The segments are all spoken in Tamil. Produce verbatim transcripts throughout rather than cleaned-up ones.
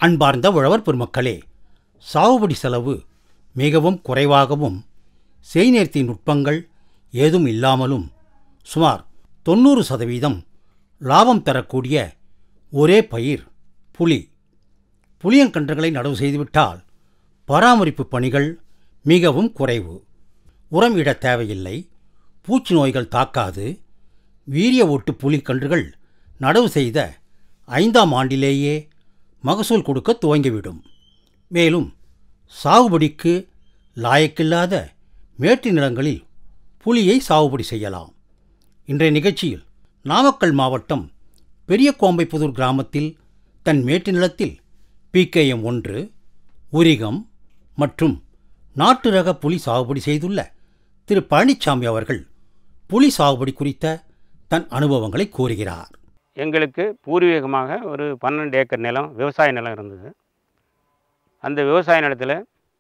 அன்பார்ந்த உழவர் பெருமக்களே, சாகுபடி செலவு மிகவும் குறைவாகவும் செய்நேர்த்தி நுட்பங்கள் ஏதும் இல்லாமலும் சுமார் தொண்ணூறு சதவீதம் லாபம் தரக்கூடிய ஒரே பயிர் புளி. புளியங்கன்றுகளை நடவு செய்துவிட்டால் பராமரிப்பு பணிகள் மிகவும் குறைவு. உரம் இட தேவையில்லை, பூச்சி நோய்கள் தாக்காது. வீரிய ஒட்டு புளிக்கன்றுகள் நடவு செய்த ஐந்தாம் ஆண்டிலேயே மகசூல் கொடுக்க துவங்கிவிடும். மேலும் சாகுபடிக்கு லாயக்கில்லாத மேட்டு நிலங்களில் புளியை சாகுபடி செய்யலாம். இன்றைய நிகழ்ச்சியில் நாமக்கல் மாவட்டம் பெரியகோம்பைப்புதூர் கிராமத்தில் தன் மேட்டு நிலத்தில் பிகேஎம் ஒன்று, உரிகம் மற்றும் நாட்டு ரக புளி சாகுபடி செய்துள்ள திரு பழனிசாமி அவர்கள் புளி சாகுபடி குறித்த தன் அனுபவங்களை கூறுகிறார். எங்களுக்கு பூர்வீகமாக ஒரு பன்னெண்டு ஏக்கர் நிலம், விவசாய நிலம் இருந்தது. அந்த விவசாய நிலத்தில்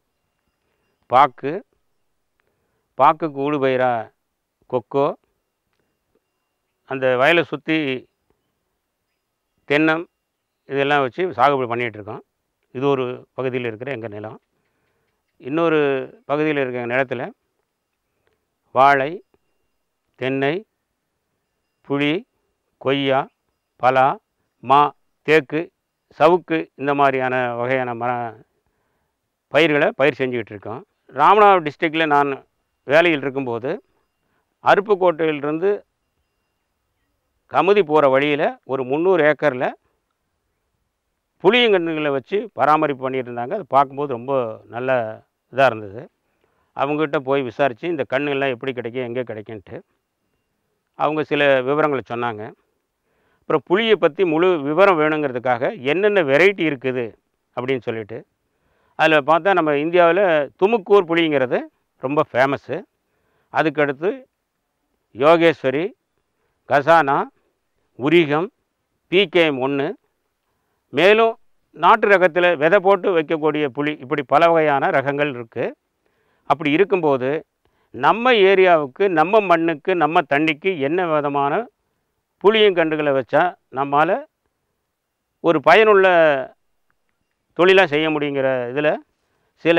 பாக்கு பாக்குக்கு ஊடுபயிராக கொக்கோ, அந்த வயலை சுற்றி தென்னம் இதெல்லாம் வச்சு சாகுபடி பண்ணிகிட்ருக்கோம். இது ஒரு பகுதியில் இருக்கிற எங்கள் நிலம். இன்னொரு பகுதியில் இருக்கிற நிலத்தில் வாழை, தென்னை, புளி, கொய்யா, பலா, மா, தேக்கு, சவுக்கு இந்த மாதிரியான வகையான மர பயிர்களை பயிர் செஞ்சுக்கிட்டு இருக்கோம். ராமநாதபுரம் டிஸ்ட்ரிக்டில் நான் வேலையில் இருக்கும்போது அருப்புக்கோட்டையிலிருந்து கமுதி போகிற வழியில் ஒரு முந்நூறு ஏக்கரில் புளியங்கன்றுகளை வச்சு பராமரிப்பு பண்ணிகிட்டு இருந்தாங்க. அது பார்க்கும்போது ரொம்ப நல்ல இதாக இருந்தது. அவங்ககிட்ட போய் விசாரித்து இந்த கன்றுகள்லாம் எப்படி கிடைக்கும், எங்கே கிடைக்குன்ட்டு அவங்க சில விவரங்களை சொன்னாங்க. அப்புறம் புளியை பற்றி முழு விவரம் வேணுங்கிறதுக்காக என்னென்ன வெரைட்டி இருக்குது அப்படின்னு சொல்லிட்டு அதில் பார்த்தா நம்ம இந்தியாவில் துமுக்கூர் புளிங்கிறது ரொம்ப ஃபேமஸ்ஸு. அதுக்கடுத்து யோகேஸ்வரி, கசானா, உரிகம், பிகேஎம் ஒன்று, மேலும் நாட்டு ரகத்தில் விதை போட்டு வைக்கக்கூடிய புளி, இப்படி பல வகையான ரகங்கள் இருக்குது. அப்படி இருக்கும்போது நம்ம ஏரியாவுக்கு, நம்ம மண்ணுக்கு, நம்ம தண்ணிக்கு என்ன விதமான புளியங்கன்றுகளை வச்சா நம்மால் ஒரு பயனுள்ள தொழிலாக செய்ய முடியுங்கிற இதில் சில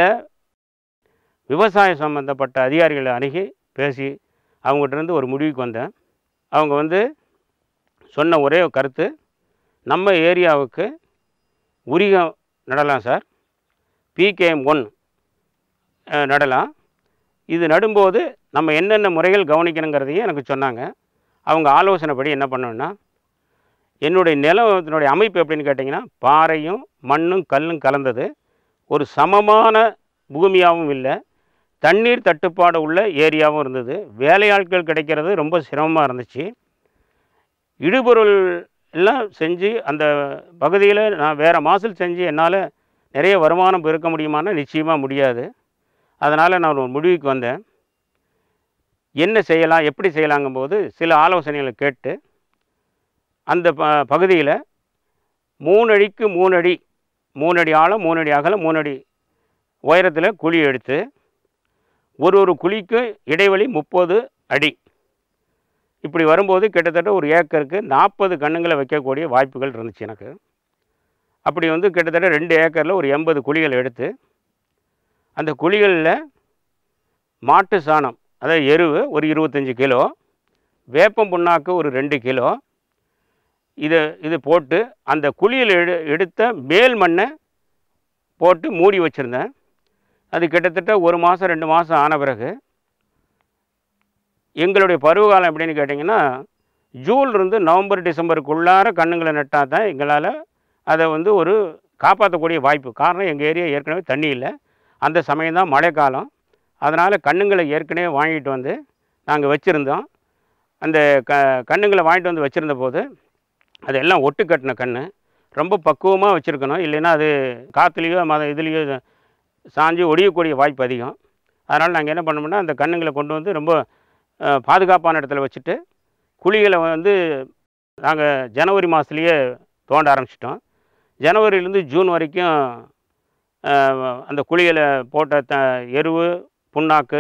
விவசாயம் சம்மந்தப்பட்ட அதிகாரிகளை அணுகி பேசி அவங்ககிட்டருந்து ஒரு முடிவுக்கு வந்தேன். அவங்க வந்து சொன்ன ஒரே கருத்து, நம்ம ஏரியாவுக்கு உரிகம் நடலாம் சார், பிகேஎம் ஒன் நடலாம். இது நடும்போது நம்ம என்னென்ன முறைகள் கவனிக்கணுங்கிறதையும் எனக்கு சொன்னாங்க. அவங்க ஆலோசனைப்படி என்ன பண்ணணுன்னா, என்னுடைய நிலத்தினுடைய அமைப்பு எப்படின்னு கேட்டிங்கன்னா, பாறையும் மண்ணும் கல்லும் கலந்தது, ஒரு சமமான பூமியாகவும் இல்லை, தண்ணீர் தட்டுப்பாடு உள்ள ஏரியாவும் இருந்தது. வேலையாட்கள் கிடைக்கிறது ரொம்ப சிரமமாக இருந்துச்சு. இடுபொருள் எல்லாம் செஞ்சு அந்த பகுதியில் நான் வேறு மாசல் செஞ்சு என்னால் நிறைய வருமானம் பெருக்க முடியுமானா நிச்சயமாக முடியாது. அதனால் நான் ஒரு முடிவுக்கு வந்தேன். என்ன செய்யலாம், எப்படி செய்யலாங்கும்போது சில ஆலோசனைகளை கேட்டு அந்த ப பகுதியில் மூணு அடிக்கு மூணு அடி மூணு அடி ஆழம், மூணு அடி அகலம், மூணு அடி உயரத்தில் குழி எடுத்து ஒரு ஒரு குழிக்கு இடைவெளி முப்பது அடி. இப்படி வரும்போது கிட்டத்தட்ட ஒரு ஏக்கருக்கு நாற்பது கன்றுங்களை வைக்கக்கூடிய வாய்ப்புகள் இருந்துச்சு எனக்கு. அப்படி வந்து கிட்டத்தட்ட ரெண்டு ஏக்கரில் ஒரு எண்பது குழிகள் எடுத்து அந்த குழிகளில் மாட்டு சாணம், அதாவது எருவு ஒரு இருபத்தஞ்சி கிலோ, வேப்பம் புண்ணாக்கு ஒரு ரெண்டு கிலோ, இதை இது போட்டு அந்த குழியில் எடு எடுத்த மேல் மண்ணை போட்டு மூடி வச்சுருந்தேன். அது கிட்டத்தட்ட ஒரு மாதம் ரெண்டு மாதம் ஆன பிறகு எங்களுடைய பருவகாலம் எப்படின்னு கேட்டிங்கன்னா, ஜூன்லேருந்து நவம்பர் டிசம்பருக்குள்ளார கன்றுங்களை நட்டால் தான் எங்களால் அதை வந்து ஒரு காப்பாற்றக்கூடிய வாய்ப்பு. காரணம், எங்கள் ஏரியா ஏற்கனவே தண்ணி இல்லை, அந்த சமயம்தான் மழைக்காலம். அதனால் கன்றுங்களை ஏற்கனவே வாங்கிட்டு வந்து நாங்கள் வச்சுருந்தோம். அந்த க கன்றுங்களை வாங்கிட்டு வந்து வச்சுருந்த போது அதெல்லாம் ஒட்டு கட்டின கன்று, ரொம்ப பக்குவமாக வச்சுருக்கணும், இல்லைன்னா அது காற்றுலேயோ மத இதுலேயோ சாஞ்சு ஒடியக்கூடிய வாய்ப்பு அதிகம். அதனால் நாங்கள் என்ன பண்ணோம்னா, அந்த கன்றுங்களை கொண்டு வந்து ரொம்ப பாதுகாப்பான இடத்துல வச்சுட்டு குழிகளை வந்து நாங்கள் ஜனவரி மாதத்துலேயே தோண்ட ஆரம்பிச்சிட்டோம். ஜனவரியிலேருந்து ஜூன் வரைக்கும் அந்த குழிகளை போட்ட த எருவு, புண்ணாக்கு,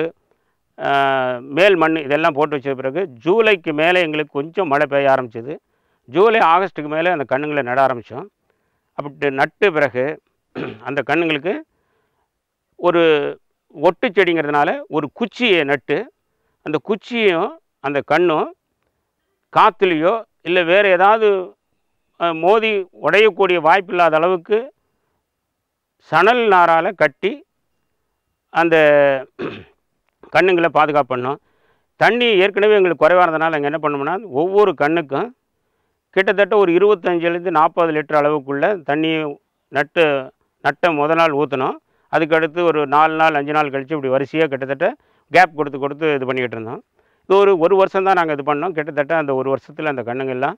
மேல் மண் இதெல்லாம் போட்டு வச்ச பிறகு ஜூலைக்கு மேலே எங்களுக்கு கொஞ்சம் மழை பெய்ய ஆரம்பிச்சிது. ஜூலை ஆகஸ்ட்டுக்கு மேலே அந்த கன்றுங்களை நட ஆரம்பித்தோம். அப்படி நட்டு பிறகு அந்த கன்றுங்களுக்கு ஒரு ஒட்டு செடிங்கிறதுனால ஒரு குச்சியை நட்டு அந்த குச்சியும் அந்த கன்றும் காற்றுலையோ இல்லை வேறு ஏதாவது மோதி உடையக்கூடிய வாய்ப்பு இல்லாத அளவுக்கு சணல் நாரால் கட்டி அந்த கன்றுங்களை பாதுகாப்பு பண்ணோம். தண்ணி ஏற்கனவே எங்களுக்கு குறைவாக இருந்தனால நாங்கள் என்ன பண்ணோம்னா ஒவ்வொரு கன்றுக்கும் கிட்டத்தட்ட ஒரு இருபத்தஞ்சிலேருந்து நாற்பது லிட்டர் அளவுக்குள்ளே தண்ணி நட்டு நட்டை முத நாள் ஊற்றினோம். அதுக்கடுத்து ஒரு நாலு நாள் அஞ்சு நாள் கழித்து இப்படி வரிசையாக கிட்டத்தட்ட கேப் கொடுத்து கொடுத்து இது பண்ணிக்கிட்டு இருந்தோம். இது ஒரு ஒரு வருஷம் தான் நாங்கள் இது பண்ணோம். கிட்டத்தட்ட அந்த ஒரு வருஷத்தில் அந்த கன்றுங்கள்லாம்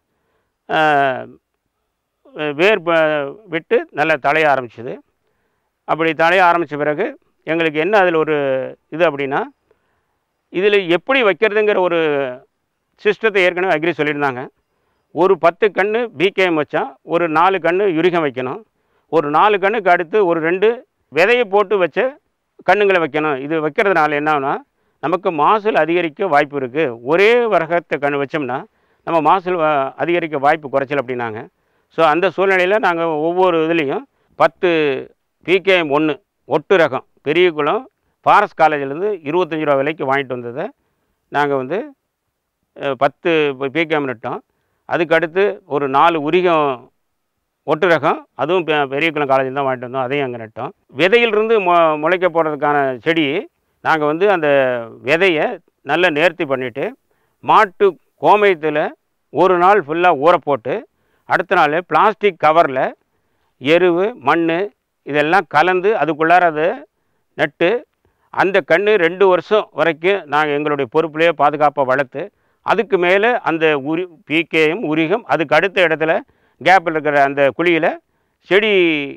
வேர் விட்டு நல்லா தழைய ஆரம்பிச்சிது. அப்படி தழைய ஆரம்பித்த பிறகு எங்களுக்கு என்ன அதில் ஒரு இது அப்படின்னா, இதில் எப்படி வைக்கிறதுங்கிற ஒரு சிஸ்டத்தை ஏற்கனவே அக்ரி சொல்லியிருந்தாங்க. ஒரு பத்து கன்று பிகேஎம் வச்சா ஒரு நாலு கன்று யுரிகம் வைக்கணும். ஒரு நாலு கன்றுக்கு அடுத்து ஒரு ரெண்டு விதையை போட்டு வச்ச கன்றுங்களை வைக்கணும். இது வைக்கிறதுனால என்னன்னா நமக்கு மாசல் அதிகரிக்க வாய்ப்பு இருக்குது. ஒரே வரகத்தை கன்று வச்சோம்னா நம்ம மாசல் அதிகரிக்க வாய்ப்பு குறைச்சல் அப்படின்னாங்க. ஸோ அந்த சூழ்நிலையில் நாங்கள் ஒவ்வொரு இதுலேயும் பத்து பிகேஎம் ஒன்று ஒட்டு ரகம் பெரிய குளம் ஃபாரஸ்ட் காலேஜிலேருந்து இருபத்தஞ்சி ரூபா விலைக்கு வாங்கிட்டு வந்ததை நாங்கள் வந்து பத்து பிகேஎம் நட்டோம். அதுக்கடுத்து ஒரு நாலு உரிகம் ஒட்டு ரகம் அதுவும் பெரிய குளம் காலேஜில் தான் வாங்கிட்டு வந்தோம். அதையும் அங்கே நட்டோம். விதையிலிருந்து மொ முளைக்க போடுறதுக்கான செடி நாங்கள் வந்து அந்த விதையை நல்லா நேர்த்தி பண்ணிவிட்டு மாட்டு கோமயத்தில் ஒரு நாள் ஃபுல்லாக ஊற போட்டு அடுத்த நாள் பிளாஸ்டிக் கவரில் எருவு மண் இதெல்லாம் கலந்து அதுக்குள்ளார அதை நட்டு அந்த கன்று ரெண்டு வருஷம் வரைக்கும் நாங்கள் எங்களுடைய பொறுப்புலேயே பாதுகாப்பாக வளர்த்து அதுக்கு மேலே அந்த உரி பிகேஎம் உரிகம் அதுக்கு அடுத்த இடத்துல கேப்பில் இருக்கிற அந்த குழியில் செடி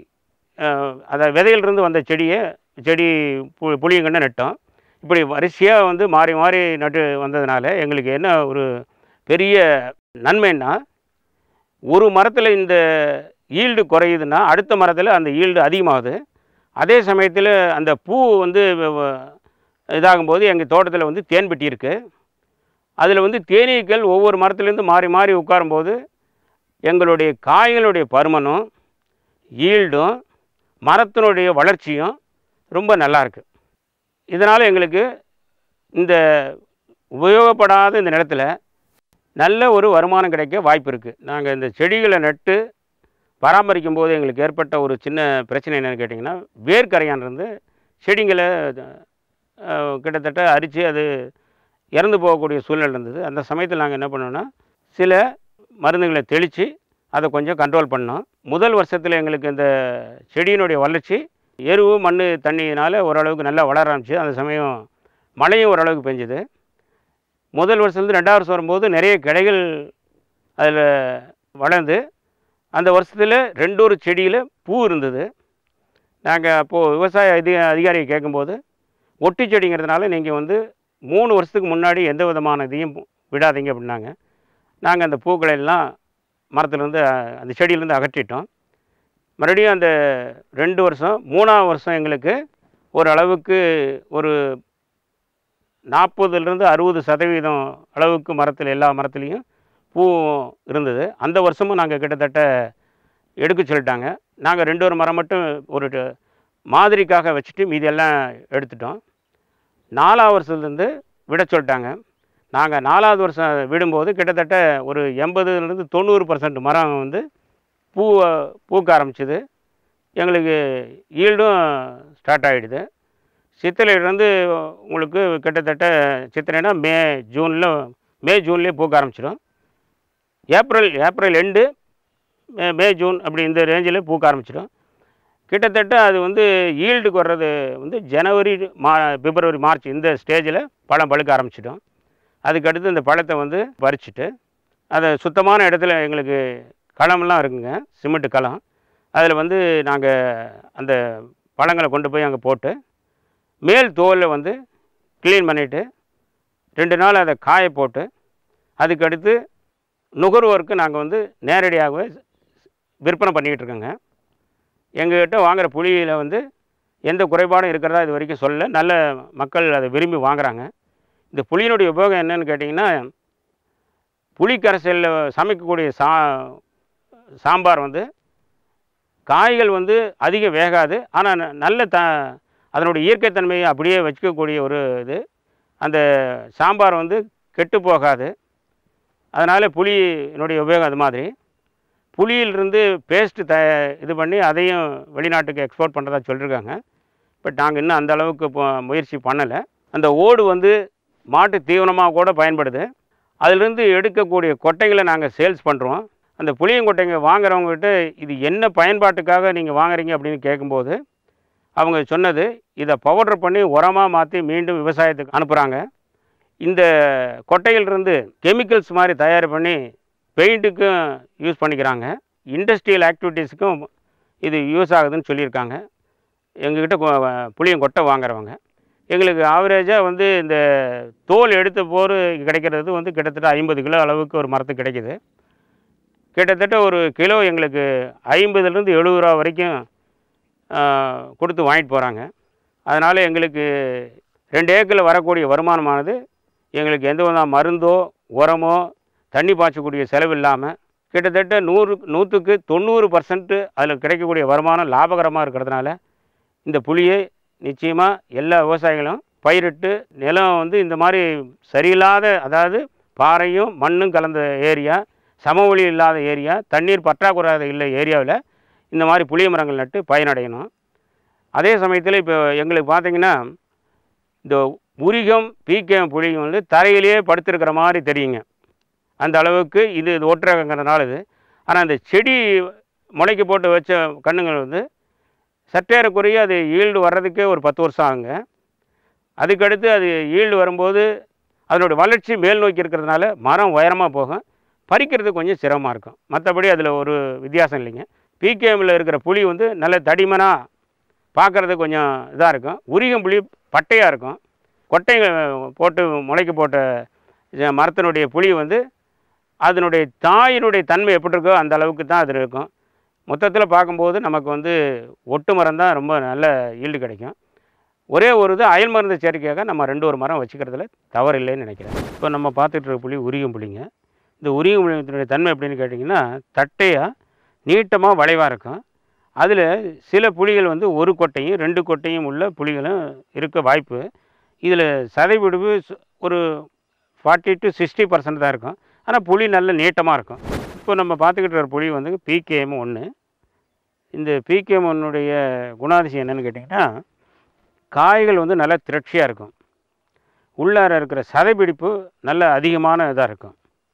அதை விதையிலிருந்து வந்த செடியை செடி பு புளியங்கன்று நட்டோம். இப்படி வரிசையாக வந்து மாறி மாறி நட்டு வந்ததுனால எங்களுக்கு என்ன ஒரு பெரிய நன்மைன்னா, ஒரு மரத்தில் இந்த ஈல்டு குறையுதுன்னா அடுத்த மரத்தில் அந்த ஈல்டு அதிகமாகுது. அதே சமயத்தில் அந்த பூ வந்து இதாகும்போது எங்கள் தோட்டத்தில் வந்து தேன் பெட்டி இருக்குது. அதில் வந்து தேனீக்கள் ஒவ்வொரு மரத்துலேருந்து மாறி மாறி உட்காரும்போது எங்களுடைய காய்களுடைய பருமனும் ஈல்டும் மரத்தினுடைய வளர்ச்சியும் ரொம்ப நல்லாயிருக்கு. இதனால் எங்களுக்கு இந்த உபயோகப்படாத இந்த நிலத்தில் நல்ல ஒரு வருமானம் கிடைக்க வாய்ப்பு இருக்குது. நாங்கள் இந்த செடிகளை நட்டு பராமரிக்கும் போது எங்களுக்கு ஏற்பட்ட ஒரு சின்ன பிரச்சனை என்னென்னு கேட்டிங்கன்னா, வேர்க்கரையான் இருந்து செடிங்களை கிட்டத்தட்ட அரித்து அது இறந்து போகக்கூடிய சூழ்நிலை இருந்தது. அந்த சமயத்தில் நாங்கள் என்ன பண்ணோன்னா சில மருந்துகளை தெளித்து அதை கொஞ்சம் கண்ட்ரோல் பண்ணோம். முதல் வருஷத்தில் எங்களுக்கு இந்த செடியினுடைய வளர்ச்சி எருவு மண் தண்ணியினால் ஓரளவுக்கு நல்லா வளர ஆரம்பிச்சு. அந்த சமயம் மழையும் ஓரளவுக்கு பெஞ்சுது. முதல் வருஷத்துலேருந்து ரெண்டாவது வருஷம் வரும்போது நிறைய கிளைகள் அதில் வளர்ந்து அந்த வருஷத்தில் ரெண்டு ஒரு செடியில் பூ இருந்தது. நாங்கள் அப்போது விவசாய அதி அதிகாரியை கேட்கும்போது ஒட்டி செடிங்கிறதுனால நீங்கள் வந்து மூணு வருஷத்துக்கு முன்னாடி எந்த விதமான இதையும் விடாதீங்க அப்படின்னாங்க. நாங்கள் அந்த பூக்களை எல்லாம் மரத்துலேருந்து அந்த செடியிலேருந்து அகற்றிட்டோம். மறுபடியும் அந்த ரெண்டு வருஷம் மூணாவது வருஷம் எங்களுக்கு ஓரளவுக்கு ஒரு நாற்பதுலேருந்து அறுபது சதவீதம் அளவுக்கு மரத்தில் எல்லா மரத்துலேயும் பூ இருந்தது. அந்த வருஷமும் நாங்கள் கிட்டத்தட்ட எடுக்க சொல்லிட்டாங்க. நாங்கள் ரெண்டு ஒரு மரம் மட்டும் ஒரு மாதிரிக்காக வச்சுட்டு மீதியெல்லாம் எடுத்துட்டோம். நாலாவது வருஷத்துலேருந்து விட சொல்லிட்டாங்க. நாங்கள் நாலாவது வருஷம் விடும்போது கிட்டத்தட்ட ஒரு எண்பதுலேருந்து தொண்ணூறு பர்சன்ட் மரம் வந்து பூ பூக்க ஆரம்பிச்சிது. எங்களுக்கு ஈல்டும் ஸ்டார்ட் ஆகிடுது. சித்திரையிலேருந்து உங்களுக்கு கிட்டத்தட்ட சித்திரைனா மே ஜூனில் மே ஜூன்லேயே பூக்க ஆரம்பிச்சிடும். April April and May May June அப்படி இந்த ரேஞ்சில் பூக்க ஆரம்பிச்சிடும். கிட்டத்தட்ட அது வந்து ஈல்டுக்கு வர்றது வந்து ஜனவரி மா பிப்ரவரி மார்ச் இந்த ஸ்டேஜில் பழம் பழுக்க ஆரம்பிச்சிடும். அதுக்கடுத்து இந்த பழத்தை வந்து பறிச்சுட்டு அதை சுத்தமான இடத்துல எங்களுக்கு களம்லாம் இருக்குங்க, சிமெண்ட்டு களம். அதில் வந்து நாங்கள் அந்த பழங்களை கொண்டு போய் அங்கே போட்டு மேல் தோலில் வந்து க்ளீன் பண்ணிவிட்டு ரெண்டு நாள் அதை காய போட்டு அதுக்கடுத்து நுகர்வோருக்கு நாங்கள் வந்து நேரடியாகவே விற்பனை பண்ணிக்கிட்டு இருக்கோங்க. எங்கள்கிட்ட வாங்குகிற புளியில் வந்து எந்த குறைபாடும் இருக்கிறதா இது வரைக்கும் சொல்ல, நல்ல மக்கள் அதை விரும்பி வாங்குகிறாங்க. இந்த புளியினுடைய உபயோகம் என்னன்னு கேட்டிங்கன்னா, புளி கரைசலில் சமைக்கக்கூடிய சா சாம்பார் வந்து காய்கள் வந்து அதிகம் வேகாது, ஆனால் நல்ல த அதனுடைய இயற்கைத்தன்மையை அப்படியே வச்சுக்கக்கூடிய ஒரு இது. அந்த சாம்பார் வந்து கெட்டு போகாது. அதனால் புளியினுடைய உபயோகம் அது மாதிரி. புளியிலிருந்து பேஸ்ட்டு த இது பண்ணி அதையும் வெளிநாட்டுக்கு எக்ஸ்போர்ட் பண்ணுறதா சொல்லியிருக்காங்க. பட் நாங்கள் இன்னும் அந்த அளவுக்கு இப்போ முயற்சி பண்ணலை. அந்த ஓடு வந்து மாட்டு தீவனமாக கூட பயன்படுது. அதிலிருந்து எடுக்கக்கூடிய கொட்டைகளை நாங்கள் சேல்ஸ் பண்ணுறோம். அந்த புளியங்கொட்டைங்க வாங்குறவங்ககிட்ட இது என்ன பயன்பாட்டுக்காக நீங்கள் வாங்குறீங்க அப்படின்னு கேட்கும்போது அவங்க சொன்னது, இதை பவுடர் பண்ணி உரமாக மாற்றி மீண்டும் விவசாயத்துக்கு அனுப்புகிறாங்க. இந்த கொட்டையிலிருந்து கெமிக்கல்ஸ் மாதிரி தயார் பண்ணி பெயிண்ட்டுக்கும் யூஸ் பண்ணிக்கிறாங்க. இண்டஸ்ட்ரியல் ஆக்டிவிட்டீஸுக்கும் இது யூஸ் ஆகுதுன்னு சொல்லியிருக்காங்க எங்ககிட்ட புளியங்கொட்டை வாங்குறவங்க. எங்களுக்கு ஆவரேஜாக வந்து இந்த தோல் எடுத்த போர் கிடைக்கிறது வந்து கிட்டத்தட்ட ஐம்பது கிலோ அளவுக்கு ஒரு மரத்துக்கு கிடைக்கிது. கிட்டத்தட்ட ஒரு கிலோ எங்களுக்கு ஐம்பதுலேருந்து எழுபது ரூபா வரைக்கும் கொடுத்து வாங்கிட்டு போகிறாங்க. அதனால் எங்களுக்கு ரெண்டு ஏக்கரில் வரக்கூடிய வருமானமானது எங்களுக்கு எந்த வித மருந்தோ உரமோ தண்ணி பாய்ச்சக்கூடிய செலவு இல்லாமல் கிட்டத்தட்ட நூறு நூற்றுக்கு தொண்ணூறு பர்சன்ட்டு அதில் கிடைக்கக்கூடிய வருமானம் லாபகரமாக இருக்கிறதுனால இந்த புளியை நிச்சயமாக எல்லா விவசாயிகளும் பயிரிட்டு, நிலம் வந்து இந்த மாதிரி சரியில்லாத, அதாவது பாறையும் மண்ணும் கலந்த ஏரியா, சமவெளி இல்லாத ஏரியா, தண்ணீர் பற்றாக்குறை இல்லை ஏரியாவில் இந்த மாதிரி புளிய மரங்கள் நட்டு பயனடையணும். அதே சமயத்தில் இப்போ எங்களுக்கு பார்த்திங்கன்னா இந்த உரிகம் பீக்கம் புளியும் வந்து தரையிலேயே படுத்திருக்கிற மாதிரி தெரியுங்க. அந்த அளவுக்கு இது ஒட்டுறங்கிறதுனால இது. ஆனால் அந்த செடி முளைக்கு போட்டு வச்ச கண்ணுங்கள் வந்து சற்றேறக்குறைய அது ஈல்டு வர்றதுக்கே ஒரு பத்து வருஷம் ஆகுங்க. அதுக்கடுத்து அது ஈல்டு வரும்போது அதனுடைய வளர்ச்சி மேல் நோக்கி இருக்கிறதுனால மரம் உயரமாக போகும், பறிக்கிறது கொஞ்சம் சிரமமாக இருக்கும். மற்றபடி அதில் ஒரு வித்தியாசம் இல்லைங்க. பிகேஎம்மில் இருக்கிற புளி வந்து நல்ல தடிமனாக பார்க்குறது கொஞ்சம் இதாக இருக்கும். உரிகம் புளி பட்டையாக இருக்கும். கொட்டைங்க போட்டு முளைக்கு போட்ட மரத்தினுடைய புளி வந்து அதனுடைய தாயினுடைய தன்மை எப்படி இருக்கோ அந்த அளவுக்கு தான் அது இருக்கும். மொத்தத்தில் பார்க்கும்போது நமக்கு வந்து ஒட்டு மரம் தான் ரொம்ப நல்ல ஈல்டு கிடைக்கும். ஒரே ஒரு இது அயல் மருந்து சேர்க்கையாக நம்ம ரெண்டு ஒரு மரம் வச்சுக்கிறதுல தவறு இல்லைன்னு நினைக்கிறேன். இப்போ நம்ம பார்த்துட்டு இருக்க புளி உரியும் புளிங்க. இந்த உரியும் புளியினுடைய தன்மை எப்படின்னு கேட்டிங்கன்னா தட்டையாக நீட்டமாக வளைவாக இருக்கும். அதில் சில புளிகள் வந்து ஒரு கொட்டையும் ரெண்டு கொட்டையும் உள்ள புளிகளும் இருக்க வாய்ப்பு. இதில் சதைப்பிடிப்பு ஒரு ஃபார்ட்டி டு சிக்ஸ்டி பர்சன்ட் தான் இருக்கும். ஆனால் புளி நல்ல நீட்டமாக இருக்கும். இப்போ நம்ம பார்த்துக்கிட்டு இருக்கிற புளி வந்து பிகேஎம் ஒன்று. இந்த பிகேஎம் ஒன்னுடைய குணாதிசயம் என்னென்னு கேட்டிங்கன்னா காய்கள் வந்து நல்லா திரட்சியாக இருக்கும். உள்ளார இருக்கிற சதைப்பிடிப்பு நல்ல அதிகமான இதாக இருக்கும்.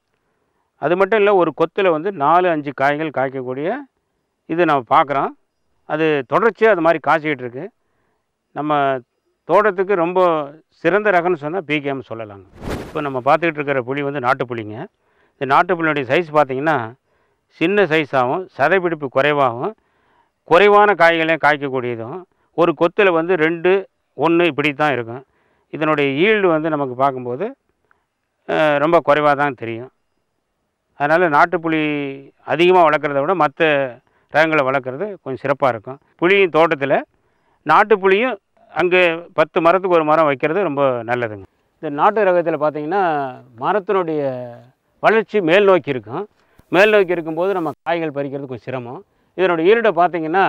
அது மட்டும் இல்லை, ஒரு கொத்தில் வந்து நாலு அஞ்சு காய்கள் காய்க்கக்கூடிய இது நம்ம பார்க்குறோம். அது தொடர்ச்சியாக அது மாதிரி காய்ச்சிக்கிட்டு இருக்குது. நம்ம தோட்டத்துக்கு ரொம்ப சிறந்த ரகம்னு சொன்னால் பிகேஎம் சொல்லலாங்க. இப்போ நம்ம பார்த்துக்கிட்டு இருக்கிற புளி வந்து நாட்டு புளிங்க. இந்த நாட்டு புளியுடைய சைஸ் பார்த்திங்கன்னா சின்ன சைஸாகவும் சதைப்பிடிப்பு குறைவாகவும் குறைவான காய்களையும் காய்க்கக்கூடியதும் ஒரு கொத்தில் வந்து ரெண்டு ஒன்று இப்படி தான் இருக்கும். இதனுடைய ஈல்டு வந்து நமக்கு பார்க்கும்போது ரொம்ப குறைவாக தான் தெரியும். அதனால் நாட்டுப்புளி அதிகமாக வளர்க்குறத விட மற்ற ரகங்களை வளர்க்குறது கொஞ்சம் சிறப்பாக இருக்கும். புளியும் தோட்டத்தில் நாட்டு புளியும் அங்கே பத்து மரத்துக்கு ஒரு மரம் வைக்கிறது ரொம்ப நல்லதுங்க. இந்த நாட்டு ரகத்தில் பார்த்திங்கன்னா மரத்தினுடைய வளர்ச்சி மேல் நோக்கி இருக்கும். மேல் நோக்கி இருக்கும்போது நம்ம காய்கள் பறிக்கிறது கொஞ்சம் சிரமம். இதனுடைய ஈல்டை பார்த்திங்கன்னா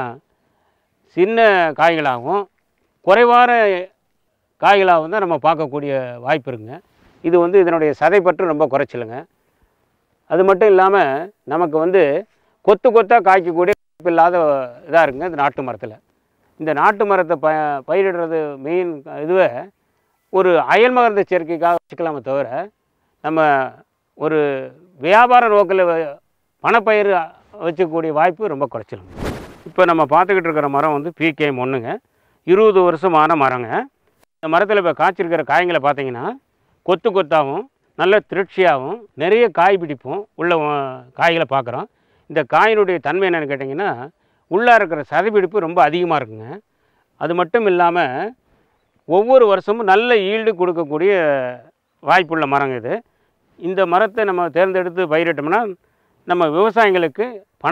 சின்ன காய்களாகவும் குறைவான காய்களாகவும் தான் நம்ம பார்க்கக்கூடிய வாய்ப்பு இருக்குங்க. இது வந்து இதனுடைய சதைப்பற்று ரொம்ப குறைச்சிலுங்க. அது மட்டும் இல்லாமல் நமக்கு வந்து கொத்து கொத்தாக காய்க்கக்கூடிய வாய்ப்பு இல்லாத இதாக இருக்குங்க இந்த நாட்டு மரத்தில். இந்த நாட்டு மரத்தை ப பயிரிடுறது மெயின் இதுவே ஒரு அயல் மகர்ந்த சேர்க்கைக்காக வச்சுக்கலாமே தவிர நம்ம ஒரு வியாபார நோக்கில் பணப்பயிர் வச்சுக்கக்கூடிய வாய்ப்பு ரொம்ப குறைச்சிடும். இப்போ நம்ம பார்த்துக்கிட்டு இருக்கிற மரம் வந்து பிகேஎம் ஒன்றுங்க. இருபது வருஷமான மரங்க. இந்த மரத்தில் இப்போ காய்ச்சிருக்கிற காய்களை பார்த்தீங்கன்னா கொத்து கொத்தாகவும் நல்ல திரட்சியாகவும் நிறைய காய் பிடிப்பும் உள்ள காய்களை பார்க்குறோம். இந்த காயினுடைய தன்மை என்னென்னு கேட்டிங்கன்னா உள்ளே இருக்கிற சதைப்பிடிப்பு ரொம்ப அதிகமாக இருக்குங்க. அது மட்டும் இல்லாமல் ஒவ்வொரு வருஷமும் நல்ல ஈல்டு கொடுக்கக்கூடிய வாய்ப்புள்ள மரங்க இது. இந்த மரத்தை நம்ம தேர்ந்தெடுத்து பயிரிட்டோம்னா நம்ம விவசாயிகளுக்கு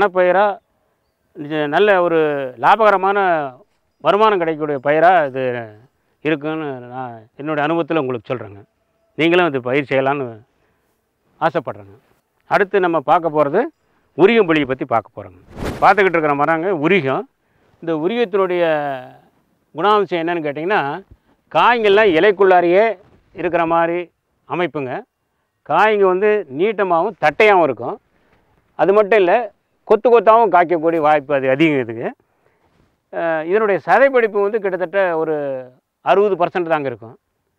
பணப்பயிராக நல்ல ஒரு லாபகரமான வருமானம் கிடைக்கக்கூடிய பயிராக இது இருக்குன்னு நான் என்னுடைய அனுபவத்தில் உங்களுக்கு சொல்கிறேங்க. நீங்களும் இது பயிர் செய்யலான்னு ஆசைப்பட்றேங்க. அடுத்து நம்ம பார்க்க போகிறது உரிகம் புளியை பற்றி பார்க்க போகிறோங்க. பார்த்துக்கிட்டு இருக்கிற மரங்க உரிகம். இந்த உரிகத்தினுடைய குணாம்சம் என்னன்னு கேட்டிங்கன்னா, காய்கள்லாம் இலைக்குள்ளாரியே இருக்கிற மாதிரி அமைப்புங்க. காய்ங்க வந்து நீட்டமாகவும் தட்டையாகவும் இருக்கும். அது மட்டும் இல்லை, கொத்து கொத்தாகவும் காய்க்கக்கூடிய வாய்ப்பு அது அதிகம். இதுக்கு இதனுடைய சதைப்பிடிப்பு வந்து கிட்டத்தட்ட ஒரு அறுபது பர்சன்ட் தாங்க இருக்கும்.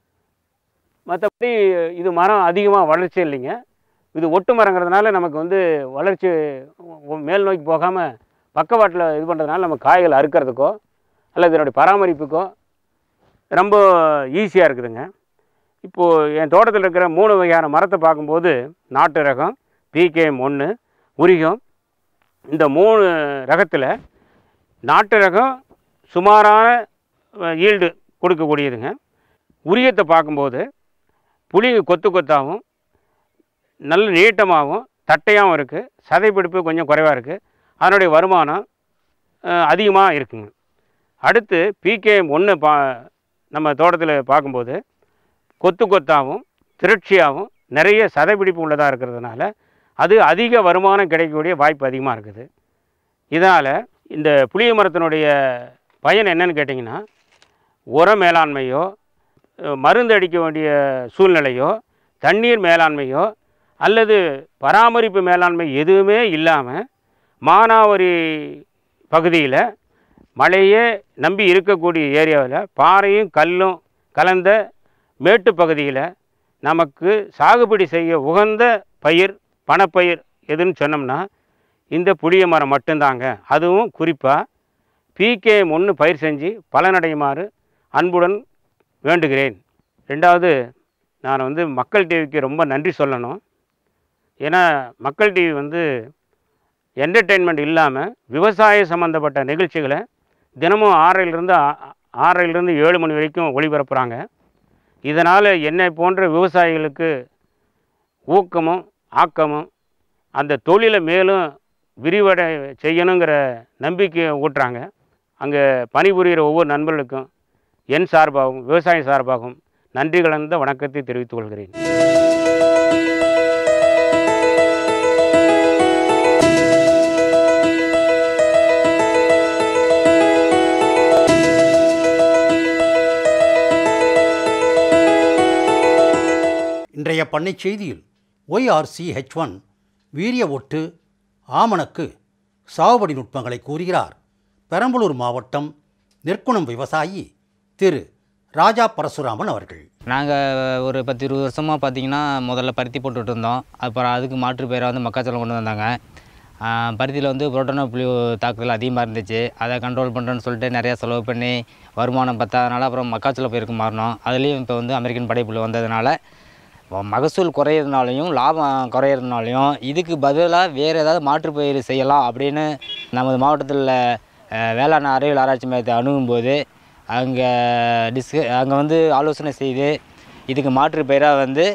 மற்றபடி இது மரம் அதிகமாக வளர்ச்சி இல்லைங்க. இது ஒட்டு மரங்கிறதுனால நமக்கு வந்து வளர்ச்சி மேல் நோக்கி போகாமல் பக்கவாட்டில் இது பண்ணுறதுனால நம்ம காய்கள் அறுக்கிறதுக்கோ அல்லது இதனுடைய பராமரிப்புக்கோ ரொம்ப ஈஸியாக இருக்குதுங்க. இப்போது என் தோட்டத்தில் இருக்கிற மூணு வகையான மரத்தை பார்க்கும்போது நாட்டு ரகம், பிகேஎம் ஒன்று, உரிகம், இந்த மூணு ரகத்தில் நாட்டு ரகம் சுமாரான ஈல்டு கொடுக்கக்கூடியதுங்க. உரியத்தை பார்க்கும்போது புளிங்க கொத்து கொத்தாகவும் நல்ல நீட்டமாகவும் தட்டையாகவும் இருக்குது. சதைப்பிடிப்பு கொஞ்சம் குறைவாக இருக்குது. அதனுடைய வருமானம் அதிகமாக இருக்குங்க. அடுத்து பிகேஎம் ஒன்று பா நம்ம தோட்டத்தில் பார்க்கும்போது கொத்து கொத்தாகவும் திரட்சியாகவும் நிறைய சதைப்பிடிப்பு உள்ளதாக இருக்கிறதுனால அது அதிக வருமானம் கிடைக்கக்கூடிய வாய்ப்பு அதிகமாக இருக்குது. இதனால் இந்த புளிய மரத்தினுடைய பயன் என்னன்னு கேட்டிங்கன்னா, உர மேலாண்மையோ மருந்து அடிக்க வேண்டிய சூழ்நிலையோ தண்ணீர் மேலாண்மையோ அல்லது பராமரிப்பு மேலாண்மை எதுவுமே இல்லாமல் மானாவாரி பகுதியில் மழையே நம்பி இருக்கக்கூடிய ஏரியாவில் பாறையும் கல்லும் கலந்த மேட்டு பகுதியில் நமக்கு சாகுபடி செய்ய உகந்த பயிர் பணப்பயிர் எதுன்னு சொன்னோம்னா இந்த புளிய மரம் மட்டும்தாங்க. அதுவும் குறிப்பாக பிகேஎம் ஒன்று பயிர் செஞ்சு பலனடையுமாறு அன்புடன் வேண்டுகிறேன். ரெண்டாவது, நான் வந்து மக்கள் டிவிக்கு ரொம்ப நன்றி சொல்லணும். ஏன்னா மக்கள் டிவி வந்து என்டர்டெயின்மெண்ட் இல்லாமல் விவசாய சம்மந்தப்பட்ட நிகழ்ச்சிகளை தினமும் ஆறரைலிருந்து ஆறரைலிருந்து ஏழு மணி வரைக்கும் ஒளிபரப்புகிறாங்க. இதனால் என்னை போன்ற விவசாயிகளுக்கு ஊக்கமும் ஆக்கமும் அந்த தொழிலை மேலும் விரிவடை செய்யணுங்கிற நம்பிக்கையை ஊட்டுறாங்க. அங்கே பணிபுரிகிற ஒவ்வொரு நண்பர்களுக்கும் என் சார்பாகவும் விவசாய சார்பாகவும் நன்றி கலந்த வணக்கத்தை தெரிவித்துக் கொள்கிறேன். இன்றைய பண்ணை செய்தியில் ஒய்ஆர்சி ஹெச் ஒன் வீரிய ஒட்டு ஆமணக்கு சாகுபடி நுட்பங்களை கூறுகிறார் பெரம்பலூர் மாவட்டம் நெற்குணம் விவசாயி திரு ராஜா பரசுராமன் அவர்கள். நாங்கள் ஒரு பத்து இருபது வருஷமாக பார்த்திங்கன்னா முதல்ல பருத்தி போட்டுட்டு இருந்தோம். அப்புறம் அதுக்கு மாற்று பெயராக வந்து மக்காச்சோளம் கொண்டு வந்தாங்க. பருத்தியில் வந்து புரோட்டோனோ புளி தாக்குதல் அதிகமாக இருந்துச்சு. அதை கண்ட்ரோல் பண்ணுறேன்னு சொல்லிட்டு நிறையா செலவு பண்ணி வருமானம் பத்தாதனால அப்புறம் மக்காச்சோளம் பயிருக்கு மாறினோம். அதுலேயும் இப்போ வந்து அமெரிக்கன் படைப்புழு வந்ததுனால மகசூல் குறையிறதுனாலையும் லாபம் குறையிறதுனாலையும் இதுக்கு பதிலாக வேறு ஏதாவது மாற்றுப்பயிர் செய்யலாம் அப்படின்னு நமது மாவட்டத்தில் வேளாண் அறிவியல் ஆராய்ச்சி மையத்தை அணுகும்போது அங்கே டிஸ்க அங்கே வந்து ஆலோசனை செய்து இதுக்கு மாற்று பயிராக வந்து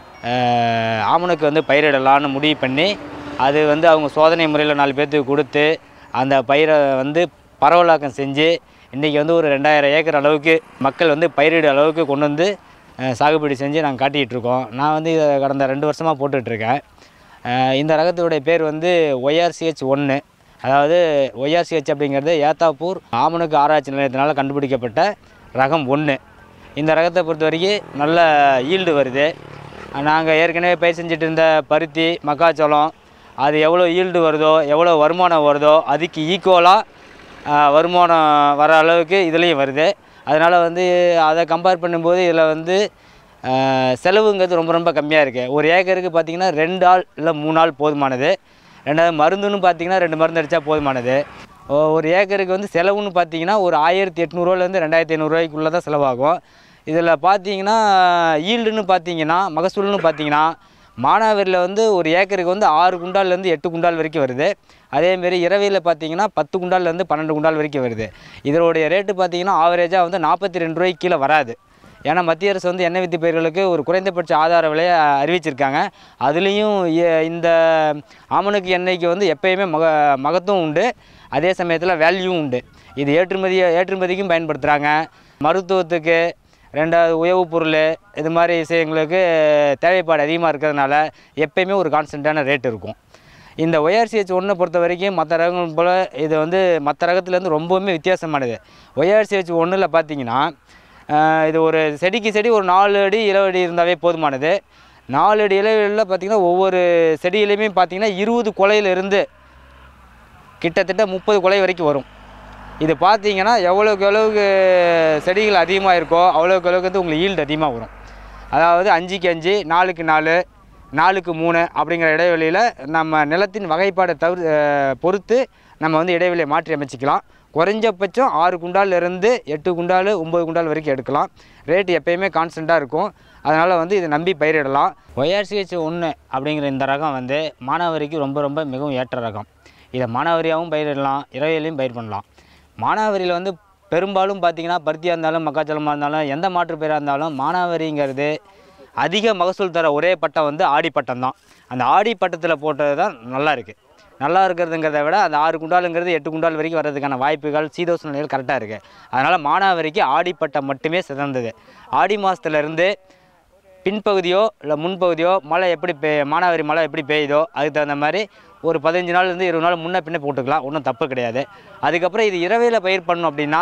ஆமணக்கு வந்து பயிரிடலான்னு முடிவு பண்ணி அது வந்து அவங்க சோதனை முறையில் நாலு பேர்த்துக்கு கொடுத்து அந்த பயிரை வந்து பரவலாக்கம் செஞ்சு இன்றைக்கி வந்து ஒரு ரெண்டாயிரம் ஏக்கர் அளவுக்கு மக்கள் வந்து பயிரிட அளவுக்கு கொண்டு வந்து சாகுபடி செஞ்சு நாங்கள் காட்டிகிட்ருக்கோம். நான் வந்து இதை கடந்த ரெண்டு வருஷமாக போட்டுட்ருக்கேன். இந்த ரகத்துடைய பேர் வந்து ஒய்ஆர்சிஹெச் ஒன்று. அதாவது ஒய்ஆர்சிஹெச் அப்படிங்கிறது ஏத்தாப்பூர் ஆமணக்கு ஆராய்ச்சி நிலையத்தினால் கண்டுபிடிக்கப்பட்ட ரகம் ஒன்று. இந்த ரகத்தை பொறுத்த வரைக்கும் நல்ல ஈல்டு வருது. நாங்கள் ஏற்கனவே பயிர் செஞ்சுட்டு இருந்த பருத்தி மக்காச்சோளம் அது எவ்வளோ ஈல்டு வருதோ எவ்வளோ வருமானம் வருதோ அதுக்கு ஈக்குவலாக வருமானம் வர அளவுக்கு இதுலேயும் வருது. அதனால் வந்து அதை கம்பேர் பண்ணும்போது இதில் வந்து செலவுங்கிறது ரொம்ப ரொம்ப கம்மியாக இருக்குது. ஒரு ஏக்கருக்கு பார்த்திங்கன்னா ரெண்டு ஆள் இல்லை மூணு ஆள் போதுமானது. ரெண்டாவது மருந்துன்னு பார்த்திங்கன்னா ரெண்டு மருந்து அடித்தா போதுமானது. ஒரு ஏக்கருக்கு வந்து செலவுன்னு பார்த்திங்கன்னா ஒரு ஆயிரத்தி எட்நூறுவாலேருந்து ரெண்டாயிரத்தி ஐநூறுரூவாய்க்குள்ளே தான் செலவாகும். இதில் பார்த்திங்கன்னா ஈல்டுன்னு பார்த்திங்கன்னா மகசூல்னு பார்த்திங்கன்னா மானாவாரியில் வந்து ஒரு ஏக்கருக்கு வந்து ஆறு குண்டால்லேருந்து எட்டு குண்டால் வரைக்கும் வருது. அதேமாரி இரவையில் பார்த்திங்கன்னா பத்து குண்டால்லேருந்து பன்னெண்டு குண்டால் வரைக்கும் வருது. இதனுடைய ரேட்டு பார்த்திங்கன்னா ஆவரேஜாக வந்து நாற்பத்தி ரெண்டு ரூபாய்க்கு கீழே வராது. ஏன்னா மத்திய அரசு வந்து எண்ணெய் வித்து பயிர்களுக்கு ஒரு குறைந்தபட்ச ஆதார விலையை அறிவிச்சிருக்காங்க. அதுலேயும் இந்த ஆமணக்கு எண்ணெய்க்கு வந்து எப்பயுமே மக மகத்துவம் உண்டு, அதே சமயத்தில் வேல்யூவும் உண்டு. இது ஏற்றுமதி ஏற்றுமதிக்கும் பயன்படுத்துகிறாங்க. மருத்துவத்துக்கு ரெண்டாவது உயவுப் பொருள் இது மாதிரி விஷயங்களுக்கு தேவைப்பாடு அதிகமாக இருக்கிறதுனால எப்பயுமே ஒரு கான்ஸ்டண்ட்டான ரேட் இருக்கும். இந்த ஒய்ஆர்சிஹெச் ஒன்றை பொறுத்த வரைக்கும் மற்ற ரகங்கள் போல் இது வந்து மற்ற ரகத்துலேருந்து ரொம்பவுமே வித்தியாசமானது. ஒய்ஆர்சிஹெச் ஒன்றில் பார்த்தீங்கன்னா இது ஒரு செடிக்கு செடி ஒரு நாலு அடி இளவடி இருந்தாவே போதுமானது. நாலு அடி இளவெளியில் பார்த்திங்கன்னா ஒவ்வொரு செடியிலையுமே பார்த்திங்கன்னா இருபது குலையிலிருந்து கிட்டத்தட்ட முப்பது குலை வரைக்கும் வரும். இது பார்த்திங்கன்னா எவ்வளோக்கு எவ்வளவுக்கு செடிகள் அதிகமாக இருக்கோ அவ்வளோக்கு அளவுக்கு வந்து உங்களுக்கு ஈல்டு அதிகமாக வரும். அதாவது அஞ்சுக்கு அஞ்சு நாலுக்கு நாலு நாலுக்கு மூணு அப்படிங்கிற இடைவெளியில் நம்ம நிலத்தின் வகைப்பாடை தவிர பொறுத்து நம்ம வந்து இடைவெளியை மாற்றி அமைச்சிக்கலாம். குறைஞ்சபட்சம் ஆறு குண்டாலிருந்து எட்டு குண்டால் ஒம்பது குண்டால் வரைக்கும் எடுக்கலாம். ரேட்டு எப்போயுமே கான்ஸ்டண்ட்டாக இருக்கும். அதனால் வந்து இதை நம்பி பயிரிடலாம். ஒய்ஆர்சிஹெச் ஒன்று அப்படிங்கிற இந்த ரகம் வந்து மானாவாரிக்கு ரொம்ப ரொம்ப மிகவும் ஏற்ற ரகம். இதை மானாவாரியாகவும் பயிரிடலாம், இறையிலையும் பயிர் பண்ணலாம். மானாவாரியில் வந்து பெரும்பாலும் பார்த்திங்கன்னா பருத்தியாக இருந்தாலும் மக்காச்சோளமாக இருந்தாலும் எந்த மாற்று பயிராக இருந்தாலும் மானாவாரிங்கிறது அதிக மகசூல் தர ஒரே பட்டம் வந்து ஆடி பட்டம் தான். அந்த ஆடி பட்டத்தில் போட்டது தான் நல்லா இருக்குது. நல்லா இருக்கிறதுங்கிறத விட அந்த ஆறு குண்டாலுங்கிறது எட்டு குண்டால் வரைக்கும் வர்றதுக்கான வாய்ப்புகள் சீதோஷ்ண நிலைகள் கரெக்டாக இருக்குது. அதனால் மானாவாரிக்கு ஆடிப்பட்டம் மட்டுமே சிறந்தது. ஆடி மாதத்துலேருந்து பின்பகுதியோ இல்லை முன்பகுதியோ மழை எப்படி பெ மானாவாரி மழை எப்படி பெய்யுதோ அதுக்கு தகுந்த மாதிரி ஒரு பதினஞ்சு நாள்லேருந்து இருபது நாள் முன்ன பின்ன போட்டுக்கலாம், ஒன்றும் தப்பு கிடையாது. அதுக்கப்புறம் இது இரவையில் பயிர் பண்ணணும் அப்படின்னா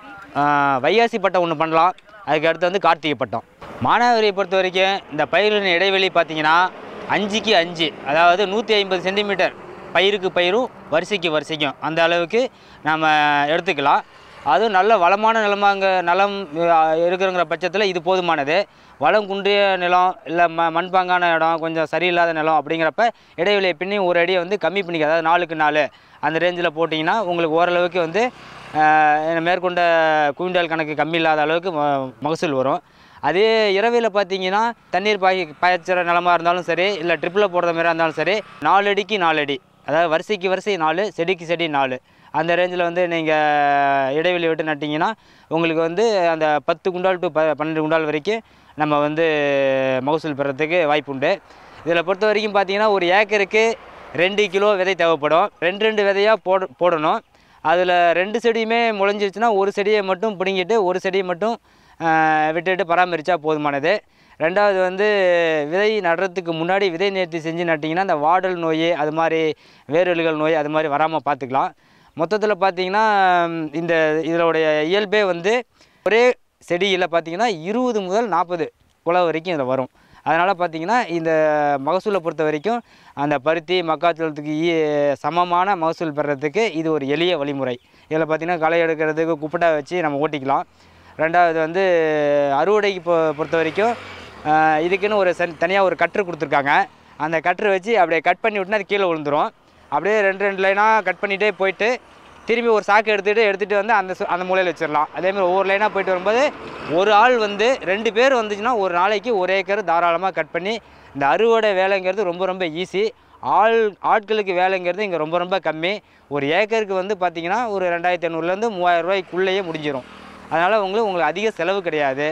வைகாசி பட்டம் ஒன்று பண்ணலாம். அதுக்கு அடுத்து வந்து கார்த்திகை பட்டம். மானாவாரியை பொறுத்த வரைக்கும் இந்த பயிரின் இடைவெளி பார்த்திங்கன்னா அஞ்சுக்கு அஞ்சு, அதாவது நூற்றி ஐம்பது சென்டிமீட்டர் பயிருக்கு பயிரும் வரிசைக்கு வரிசைக்கும் அந்த அளவுக்கு நம்ம எடுத்துக்கலாம். அதுவும் நல்ல வளமான நிலமாங்க நிலம் இருக்கிறங்கிற பட்சத்தில் இது போதுமானது. வளம் குன்றிய நிலம் இல்லை ம மண்பாங்கான இடம் கொஞ்சம் சரியில்லாத நிலம் அப்படிங்கிறப்ப இடைவெளியை பின்னி ஒரு அடியை வந்து கம்மி பண்ணிக்க, அதாவது நாலுக்கு நாலு அந்த ரேஞ்சில் போட்டிங்கன்னா உங்களுக்கு ஓரளவுக்கு வந்து மேற்கொண்ட குவிண்டால் கணக்கு கம்மி இல்லாத அளவுக்கு மகசூல் வரும். அதே இரவையில் பார்த்தீங்கன்னா தண்ணீர் பாய் பாய்ச்சிற நிலமாக இருந்தாலும் சரி இல்லை ட்ரிப்பில் போடுற மாதிரி இருந்தாலும் சரி நாலு அடிக்கு நாலு அடி, அதாவது வரிசைக்கு வரிசை நாலு செடிக்கு செடி நாலு அந்த ரேஞ்சில் வந்து நீங்கள் இடைவெளி விட்டு நட்டிங்கன்னா உங்களுக்கு வந்து அந்த பத்து குண்டால் டு ப பன்னெண்டு குண்டால் வரைக்கும் நம்ம வந்து மகசூல் பெறத்துக்கு வாய்ப்பு உண்டு. இதில் பொறுத்த வரைக்கும் பார்த்திங்கன்னா ஒரு ஏக்கருக்கு ரெண்டு கிலோ விதை தேவைப்படும். ரெண்டு ரெண்டு விதையாக போட போடணும். அதில் ரெண்டு செடியுமே முளைஞ்சிருச்சுன்னா ஒரு செடியை மட்டும் பிடுங்கிட்டு ஒரு செடியை மட்டும் விட்டுட்டு பராமரித்தா போதுமானது. ரெண்டாவது வந்து விதை நடுறதுக்கு முன்னாடி விதை நேர்த்தி செஞ்சு நட்டிங்கன்னா அந்த வாடல் நோய் அது மாதிரி வேர்வெளிகள் நோய் அது மாதிரி வராமல் பார்த்துக்கலாம். மொத்தத்தில் பார்த்திங்கன்னா இந்த இதனுடைய இயல்பே வந்து ஒரே செடியில் பார்த்திங்கன்னா இருபது முதல் நாற்பது குலை வரைக்கும் இதில் வரும். அதனால் பார்த்திங்கன்னா இந்த மகசூலை பொறுத்த வரைக்கும் அந்த பருத்தி மக்காச்சோளத்துக்கு சமமான மகசூல் பெறத்துக்கு இது ஒரு எளிய வழிமுறை. இதில் பார்த்திங்கன்னா களை எடுக்கிறதுக்கு குப்பட்டா வச்சு நம்ம ஓட்டிக்கலாம். ரெண்டாவது வந்து அறுவடைக்கு பொ பொறுத்த வரைக்கும் இதுக்குன்னு ஒரு சன் தனியாக ஒரு கட்ரு கொடுத்துருக்காங்க. அந்த கட்ரு வச்சு அப்படியே கட் பண்ணி விட்டுனா அது கீழே விழுந்துடும். அப்படியே ரெண்டு ரெண்டு லைனாக கட் பண்ணிகிட்டே போயிட்டு திரும்பி ஒரு சாக்கு எடுத்துகிட்டு எடுத்துகிட்டு வந்து அந்த அந்த மூலையில் வச்சிடலாம். அதேமாதிரி ஒவ்வொரு லைனாக போயிட்டு வரும்போது ஒரு ஆள் வந்து ரெண்டு பேர் வந்துச்சுன்னா ஒரு நாளைக்கு ஒரு ஏக்கர் தாராளமாக கட் பண்ணி இந்த அறுவடை வேலைங்கிறது ரொம்ப ரொம்ப ஈஸி. ஆள் ஆட்களுக்கு வேலைங்கிறது இங்கே ரொம்ப ரொம்ப கம்மி. ஒரு ஏக்கருக்கு வந்து பார்த்திங்கன்னா ஒரு ரெண்டாயிரத்தி ஐநூறுலேருந்து மூவாயிரம் ரூபாய்க்குள்ளேயே முடிஞ்சிடும். அதனால் உங்களுக்கு உங்களுக்கு அதிக செலவு கிடையாது.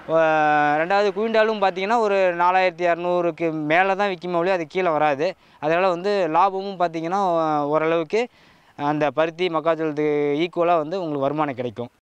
ரெண்டாவது குவிண்டாலும் பார்த்திங்கன்னா ஒரு நாலாயிரத்தி இரநூறுக்கு மேலே தான் விற்குமே ஒழிய அது கீழே வராது. அதனால் வந்து லாபமும் பார்த்திங்கன்னா ஓரளவுக்கு அந்த பருத்தி மக்காச்சோளத்துக்கு ஈக்குவலாக வந்து உங்களுக்கு வருமானம் கிடைக்கும்.